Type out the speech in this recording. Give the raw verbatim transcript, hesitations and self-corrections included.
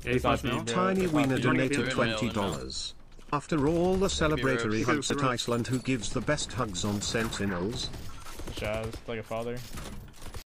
A flash mill. Tiny Wiener You wanna donated get twenty dollars. After all the celebratory Maybe hugs at Rose. Iceland, who gives the best hugs on Sentinels? Shahz, like a father.